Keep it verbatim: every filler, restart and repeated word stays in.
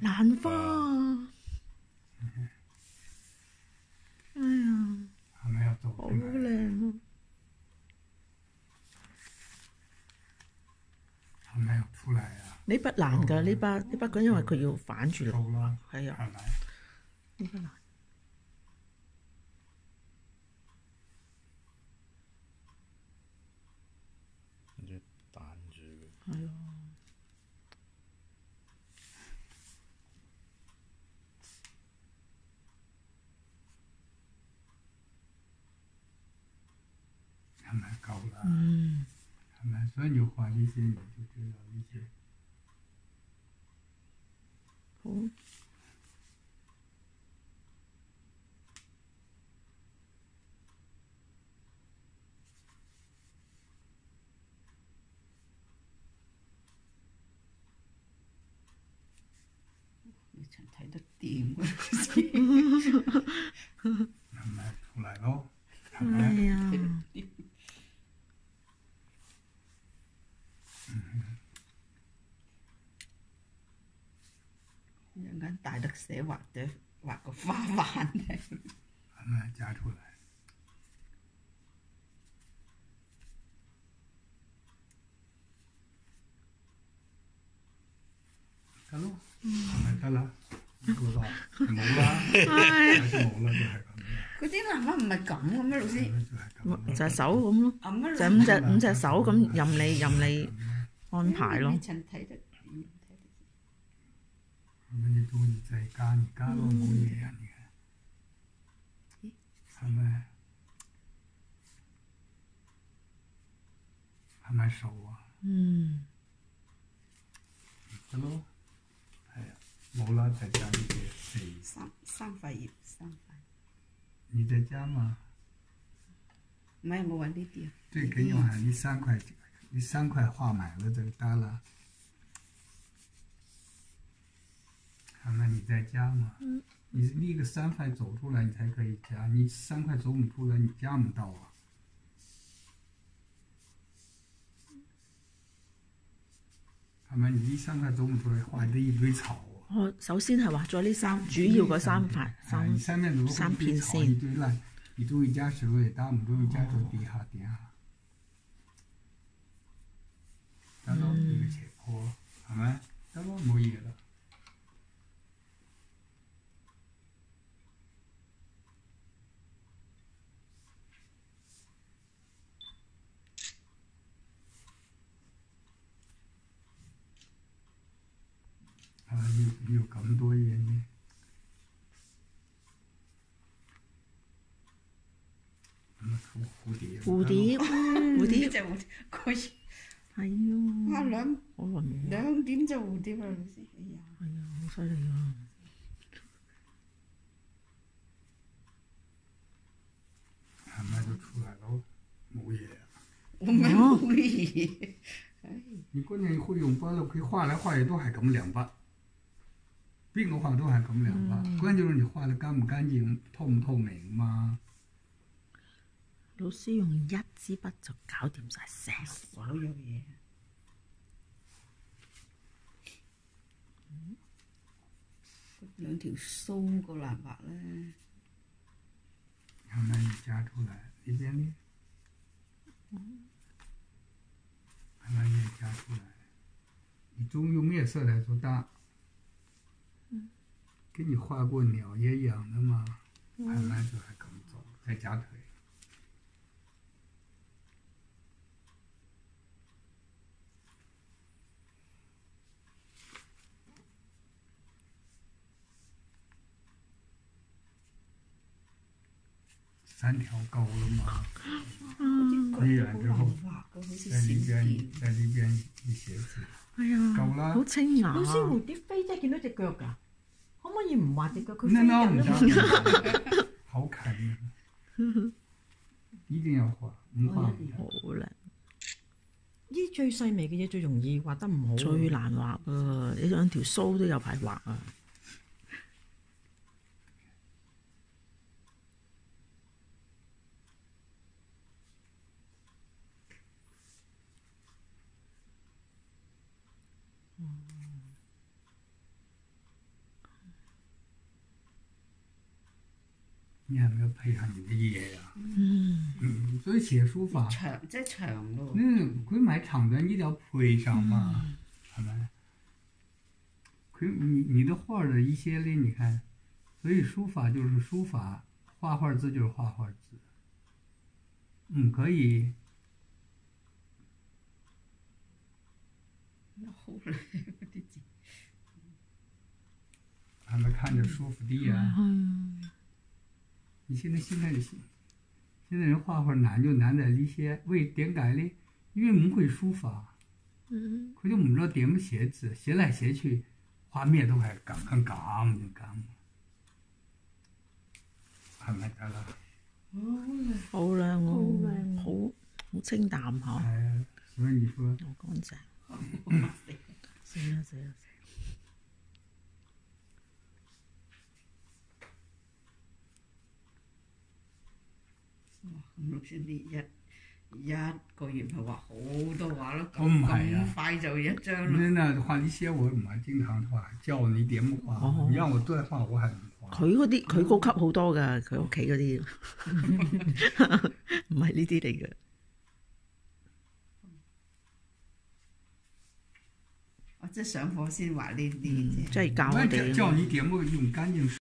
蘭花啊！哎呀， 係咪有做好出嚟？ 靚啊！ 係咪有出嚟啊？ 呢筆難㗎，呢筆呢筆佢因為佢要反住落， 做啦， 係啊， 係咪？ 呢筆難。 跟住彈住。 係啊。 係咪夠啦？ 嗯。 係咪？所以你畫呢些，你就知道呢些。 好。 你真睇得掂啊！ 係咪出嚟咯？係哎咪？ 呀， 有間大特寫畫嘅畫個花環嘅。 係咪加出嚟？得咯，係咪得啦？冇啦，冇啦，係就冇啦，就係咁樣。 嗰啲蘭花唔係咁嘅咩，老師？ 就係咁啦。 就係手咁咯， 咁啊， 就係五隻五隻手咁任你任你安排咯。 你真睇得掂，睇得掂。 咁你中意再加，你加咯，冇嘢啊，你看。係咪？係咪熟啊？ 嗯。 得咯，係啊，冇啦，再加呢啲四。 三三塊葉，三塊。 你再加嘛？ 唔係我揾呢啲啊。 最緊要係呢三塊，呢三塊畫埋了就得啦。係咪你再加嘛？ 嗯。 你呢個三塊走出來，你才可以加。你三塊走唔出來，你加唔到啊。係咪？你呢三塊走唔出來，畫咗一堆草啊。 我首先係畫咗呢三主要嗰三塊係你三面如果三一堆片草一先。 堆爛，你都會加手嘅，打唔都會加到地下點下。得咯，呢個斜坡係咪？得咯，冇嘢啦。啊！要要咁多嘢咩？咁啊，蝴蝶。 蝴蝶，蝴蝶， 隻蝴蝶，佢係啊， 啊兩好耐冇。 兩點隻蝴蝶啊，老師，哎呀！ 係啊，好犀利啊！ 係咪就出嚟咯？冇嘢啊！ 我咪冇嘢。 你關鍵會用筆咯，佢畫嚟畫去都係咁兩筆，邊個畫都係咁兩筆。關鍵係你畫得乾唔乾淨、透唔透明嘛。 老師用一支筆就搞掂晒成所有嘢。兩條鬚個藍白咧， 係咪你加出嚟？呢邊呢？係咪你也加出嚟？你中用咩色彩都得。跟你畫過鳥也一樣的嘛，係咪就係咁做？再加腿。三條夠了嘛？捏完之後，在裏邊在裏邊一寫字。 係啊， 夠啦。 好清雅。 老師蝴蝶飛真係見到隻腳㗎，可唔可以唔畫隻腳？佢飛那那唔緊啊嘛。 得，好看嘅，一定要畫，唔畫唔得。 好靚， 呢啲最細微嘅嘢最容易畫得唔好。 最難畫啊！你兩條鬚都有排畫啊！ 你还没有配上你的业呀、 嗯嗯，所以寫書法， 長即係長咯。 嗯，佢買長短一定要配上嘛，係咪？佢你你的畫的一些咧，你看，所以書法就是書法，畫畫字就是畫畫字，唔可以。 好靚嗰啲字。 还没看着舒服的呀、 嗯你现在现在现在人画画难就难在呢些为點解呢？因為唔會書法， 嗯佢都唔知道點寫字，寫嚟寫去，畫咩都係咁咁咁就咁，係咪得啦？ 好靚好喎， 靚好好清淡嗬， 係啊，所以你說好乾淨。死啦死啦！ 咁老師呢一一個月咪畫好多畫咯， 我唔係啊咁快就一張咯。 那那畫呢些我唔係經常畫，叫你點畫， 哦你讓我再畫我係唔畫。 佢嗰啲佢高級好多㗎，佢屋企嗰啲唔係呢啲嚟嘅。 我即係上課先畫呢啲嗯， 啫。 即係教我那叫哋。 叫你點我用乾淨